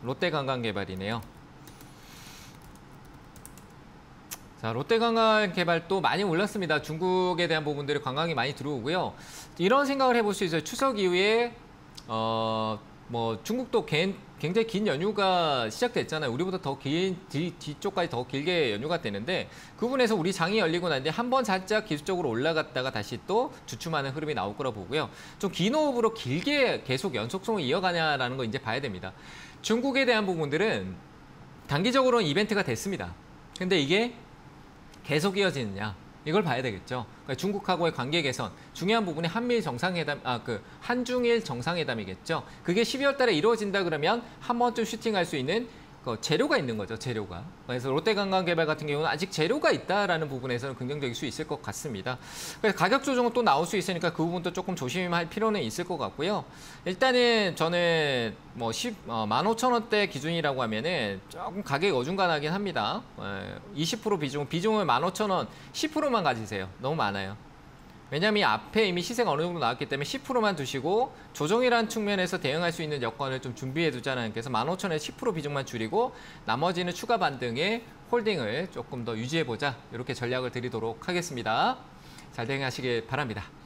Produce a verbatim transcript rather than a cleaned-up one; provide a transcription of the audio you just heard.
롯데관광개발이네요. 자, 롯데관광개발도 많이 올랐습니다. 중국에 대한 부분들이 관광이 많이 들어오고요. 이런 생각을 해볼 수 있어요. 추석 이후에 어, 뭐 중국도 개, 굉장히 긴 연휴가 시작됐잖아요. 우리보다 더 긴 뒤쪽까지 더 길게 연휴가 되는데 그 부분에서 우리 장이 열리고 난 뒤에 한번 살짝 기술적으로 올라갔다가 다시 또 주춤하는 흐름이 나올 거라 보고요. 좀 긴 호흡으로 길게 계속 연속성을 이어가냐라는 거 이제 봐야 됩니다. 중국에 대한 부분들은 단기적으로는 이벤트가 됐습니다. 근데 이게 계속 이어지느냐 이걸 봐야 되겠죠. 그러니까 중국하고의 관계 개선 중요한 부분이 한미일 정상회담 아 그 한중일 정상회담이겠죠. 그게 십이월 달에 이루어진다 그러면 한 번쯤 슈팅할 수 있는 그 재료가 있는 거죠. 재료가. 그래서 롯데관광개발 같은 경우는 아직 재료가 있다라는 부분에서는 긍정적일 수 있을 것 같습니다. 그래서 가격 조정은 또 나올 수 있으니까 그 부분도 조금 조심할 필요는 있을 것 같고요. 일단은 저는 뭐 만 오천 원대 기준이라고 하면은 조금 가격이 어중간하긴 합니다. 이십 퍼센트 비중, 비중을 만 오천 원 십 퍼센트만 가지세요. 너무 많아요. 왜냐하면 이 앞에 이미 시세가 어느 정도 나왔기 때문에 십 퍼센트만 두시고 조정이라는 측면에서 대응할 수 있는 여건을 좀 준비해 두자는 그래서 만 오천 원에 십 퍼센트 비중만 줄이고 나머지는 추가 반등에 홀딩을 조금 더 유지해 보자 이렇게 전략을 드리도록 하겠습니다. 잘 대응하시길 바랍니다.